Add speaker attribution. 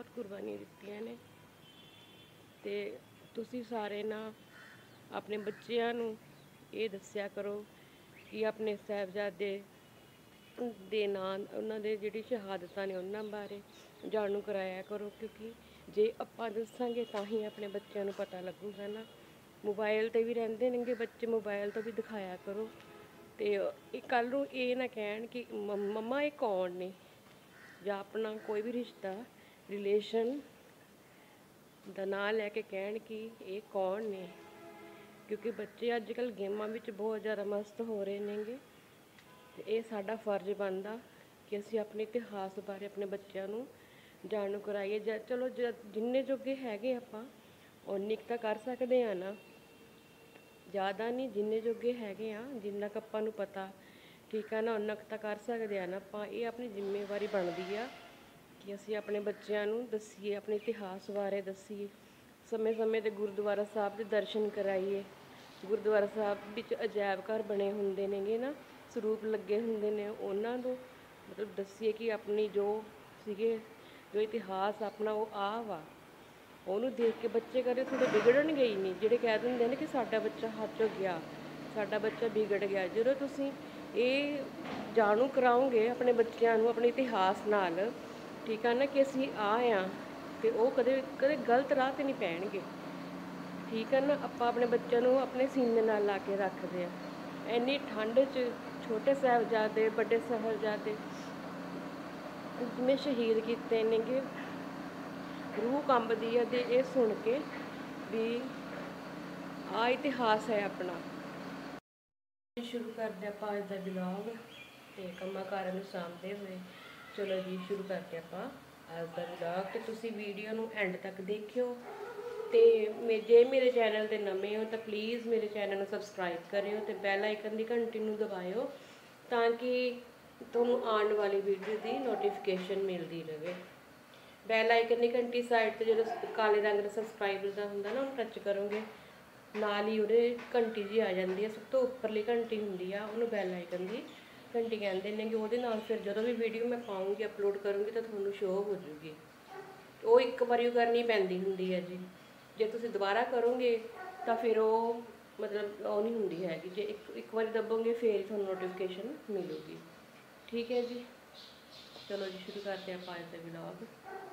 Speaker 1: बहुत कुर्बानियां दित्तियां ने। ते तुसी सारे ना अपने बच्चियां नूं ये दस्सिया करो कि अपने साहिबजादे दे नां उन्हां दे जिहड़ी शहादतां ने उन्हां बारे जाणू कराया करो, क्योंकि जे आपां दस्सांगे तां ही अपने बच्चों नूं पता लगूगा ना। मोबाइल ते भी रहिंदे नेगे बच्चे, मोबाइल तो भी दिखाया करो। तो कल नूं ये ना कहण कि मम्मा ये कौन ने, जां अपना कोई भी रिश्ता रिलेशन दा नां लैके कहण कि ये कौन ने, क्योंकि बच्चे अजकल गेमां विच बहुत ज़्यादा मस्त हो रहे नेगे। ते ये साडा फर्ज बनदा कि असीं अपने इतिहास बारे अपने बच्चों नूं जाणू कराइए। चलो जिन्ने जोगे हैगे आपां उन्नी क तां कर सकदे आ ना, ज़्यादा नहीं, जिन्ने जोगे हैगे आ जिन्ना क आपां नूं पता, ठीक है ना, उन्ना क तां कर सकदे आ ना आपां। ये अपनी जिम्मेवारी बनदी आ कि असीं अपने बच्चों नूं दस्सीए, अपने इतिहास बारे दस्सीए, समय समय ते गुरुद्वारा साहब दे दर्शन कराइए। गुरुद्वारा साहब विच अजैब घर बने हुंदे नेगे ना, ਸਰੂਪ ਲੱਗੇ ਹੁੰਦੇ ਨੇ, ਉਹਨਾਂ ਨੂੰ ਮਤਲਬ ਦੱਸੀਏ ਕਿ ਆਪਣੀ ਜੋ ਸੀਗੇ ਜੋ ਇਤਿਹਾਸ ਆਪਣਾ ਉਹ ਆ ਵਾ, ਉਹਨੂੰ ਦੇਖ ਕੇ ਬੱਚੇ ਕਦੇ ਥੋੜ੍ਹੇ ਵਿਗੜਨਗੇ ਹੀ ਨਹੀਂ। ਜਿਹੜੇ ਕਹਿ ਦਿੰਦੇ ਨੇ ਕਿ ਸਾਡਾ ਬੱਚਾ ਹੱਥ 'ਚੋਂ ਗਿਆ, ਸਾਡਾ ਬੱਚਾ ਵਿਗੜ ਗਿਆ, ਜਦੋਂ ਤੁਸੀਂ ਇਹ ਜਾਣੂ ਕਰਾਓਗੇ ਆਪਣੇ ਬੱਚਿਆਂ ਨੂੰ ਆਪਣੇ ਇਤਿਹਾਸ ਨਾਲ, ਠੀਕ ਆ ਨਾ, ਕਿ ਅਸੀਂ ਆ ਹਾਂ, ਅਤੇ ਉਹ ਕਦੇ ਕਦੇ ਗਲਤ ਰਾਹ 'ਤੇ ਨਹੀਂ ਪੈਣਗੇ। ਠੀਕ ਹੈ ਨਾ। ਆਪਾਂ ਆਪਣੇ ਬੱਚਿਆਂ ਨੂੰ ਆਪਣੇ ਸੀਨੇ ਨਾਲ ਲਾ ਕੇ ਰੱਖਦੇ ਹਾਂ। ਇੰਨੀ ਠੰਡ 'ਚ ਛੋਟੇ ਸਾਹਿਬਜ਼ਾਦੇ, ਵੱਡੇ ਸਾਹਿਬਜ਼ਾਦੇ ਜਿਵੇਂ ਸ਼ਹੀਦ ਕੀਤੇ ਨੇਗੇ, ਰੂਹ ਕੰਬਦੀ ਆ ਤੇ ਇਹ ਸੁਣ ਕੇ ਵੀ ਆ ਇਤਿਹਾਸ ਹੈ ਆਪਣਾ। ਸ਼ੁਰੂ ਕਰਦੇ ਆਪਾਂ ਅੱਜ ਦਾ ਵਲੌਗ, ਤੇ ਕੰਮਾਂ ਕਾਰਾਂ ਨੂੰ ਸਾਂਭਦੇ ਹੋਏ। ਚਲੋ ਜੀ ਸ਼ੁਰੂ ਕਰਦੇ ਆਪਾਂ ਅੱਜ ਦਾ ਵਲੌਗ, ਤੇ ਤੁਸੀਂ ਵੀਡੀਓ ਨੂੰ ਐਂਡ ਤੱਕ ਦੇਖਿਓ। ਤੇ ਜੇ ਮੇਰੇ ਚੈਨਲ ਤੇ ਨਵੇਂ ਹੋ ਤਾਂ ਪਲੀਜ਼ ਮੇਰੇ ਚੈਨਲ ਨੂੰ ਸਬਸਕ੍ਰਾਈਬ ਕਰਿਓ ਤੇ ਬੈਲ ਆਈਕਨ ਦੀ ਘੰਟੀ ਨੂੰ ਦਬਾਇਓ, ਤਾਂ ਕਿ ਤੁਹਾਨੂੰ ਆਉਣ ਵਾਲੀ ਵੀਡੀਓ ਦੀ ਨੋਟੀਫਿਕੇਸ਼ਨ ਮਿਲਦੀ ਰਹੇ। ਬੈਲ ਆਈਕਨ ਦੀ ਘੰਟੀ ਸਾਈਡ ਤੇ ਜਦੋਂ ਕਾਲੇ ਰੰਗ ਦਾ ਸਬਸਕ੍ਰਾਈਬ ਦਾ ਹੁੰਦਾ ਨਾ, ਉਹਨੂੰ ਟੱਚ ਕਰੋਗੇ, ਨਾਲ ਹੀ ਉਹਦੇ ਘੰਟੀ ਜੀ ਆ ਜਾਂਦੀ ਹੈ। ਸਭ ਤੋਂ ਉੱਪਰਲੀ ਘੰਟੀ ਹੁੰਦੀ ਆ, ਉਹਨੂੰ ਬੈਲ ਆਈਕਨ ਦੀ ਘੰਟੀ ਕਹਿੰਦੇ ਨੇ। ਕਿ ਉਹਦੇ ਨਾਲ ਫਿਰ ਜਦੋਂ ਵੀ ਵੀਡੀਓ ਮੈਂ ਪਾਊਂਗੀ, ਅਪਲੋਡ ਕਰੂੰਗੀ, ਤਾਂ ਤੁਹਾਨੂੰ ਸ਼ੋਅ ਹੋ ਜੂਗੀ। ਉਹ ਇੱਕ ਵਾਰੀ ਕਰਨੀ ਪੈਂਦੀ ਹੁੰਦੀ ਹੈ ਜੀ, ਜੇ ਤੁਸੀਂ ਦੁਬਾਰਾ ਕਰੋਗੇ ਤਾਂ ਫਿਰ ਉਹ ਮਤਲਬ ਉਹ ਨਹੀਂ ਹੁੰਦੀ ਹੈਗੀ। ਜੇ ਇੱਕ ਵਾਰੀ ਦੱਬੋਗੇ ਫਿਰ ਹੀ ਤੁਹਾਨੂੰ ਨੋਟੀਫਿਕੇਸ਼ਨ ਮਿਲੂਗੀ। ਠੀਕ ਹੈ ਜੀ, ਚਲੋ ਜੀ ਸ਼ੁਰੂ ਕਰਦੇ ਆਪਾਂ ਅੱਜ ਦਾ ਵਲੌਗ।